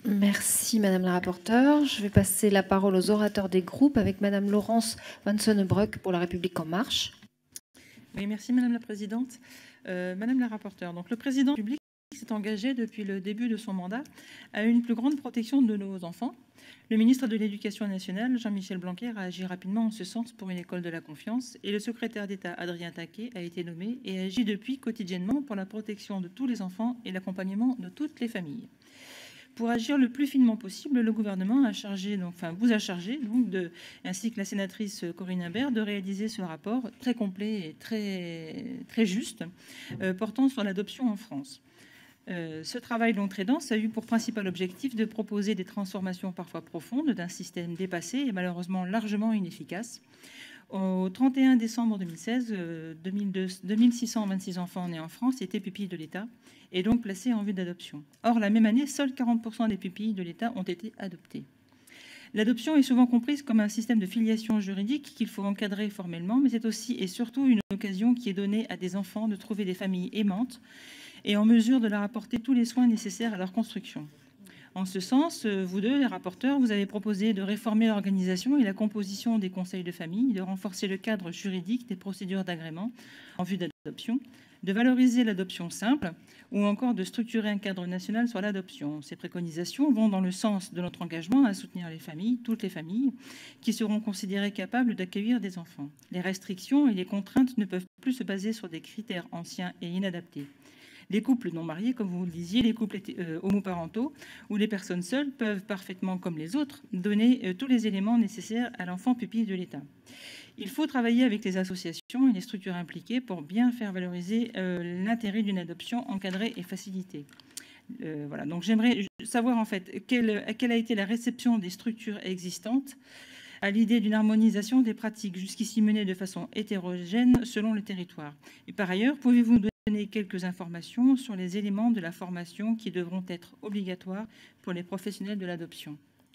Merci Madame la rapporteure. Je vais passer la parole aux orateurs des groupes avec Madame Laurence Van Sonnebroek pour La République En Marche. Oui, merci Madame la Présidente. Madame la rapporteure, donc le Président de la République s'est engagé depuis le début de son mandat à une plus grande protection de nos enfants. Le ministre de l'Éducation nationale, Jean-Michel Blanquer, a agi rapidement en ce sens pour une école de la confiance et le secrétaire d'État, Adrien Taquet, a été nommé et agit depuis quotidiennement pour la protection de tous les enfants et l'accompagnement de toutes les familles. Pour agir le plus finement possible, le gouvernement vous a chargé, ainsi que la sénatrice Corinne Imbert, de réaliser ce rapport très complet et très juste portant sur l'adoption en France. Ce travail long très dense a eu pour principal objectif de proposer des transformations parfois profondes d'un système dépassé et malheureusement largement inefficace. Au 31 décembre 2016, 2626 enfants nés en France étaient pupilles de l'État et donc placés en vue d'adoption. Or, la même année, seuls 40% des pupilles de l'État ont été adoptés. L'adoption est souvent comprise comme un système de filiation juridique qu'il faut encadrer formellement, mais c'est aussi et surtout une occasion qui est donnée à des enfants de trouver des familles aimantes et en mesure de leur apporter tous les soins nécessaires à leur construction. En ce sens, vous deux, les rapporteurs, vous avez proposé de réformer l'organisation et la composition des conseils de famille, de renforcer le cadre juridique des procédures d'agrément en vue d'adoption, de valoriser l'adoption simple ou encore de structurer un cadre national sur l'adoption. Ces préconisations vont dans le sens de notre engagement à soutenir les familles, toutes les familles, qui seront considérées capables d'accueillir des enfants. Les restrictions et les contraintes ne peuvent plus se baser sur des critères anciens et inadaptés. Les couples non mariés, comme vous le disiez, les couples homoparentaux ou les personnes seules peuvent parfaitement, comme les autres, donner tous les éléments nécessaires à l'enfant pupille de l'État. Il faut travailler avec les associations et les structures impliquées pour bien faire valoriser l'intérêt d'une adoption encadrée et facilitée. Voilà. Donc j'aimerais savoir en fait quelle a été la réception des structures existantes à l'idée d'une harmonisation des pratiques jusqu'ici menées de façon hétérogène selon le territoire. Et par ailleurs, pouvez-vous nous donner quelques informations sur les éléments de la formation qui devront être obligatoires pour les professionnels de l'adoption ?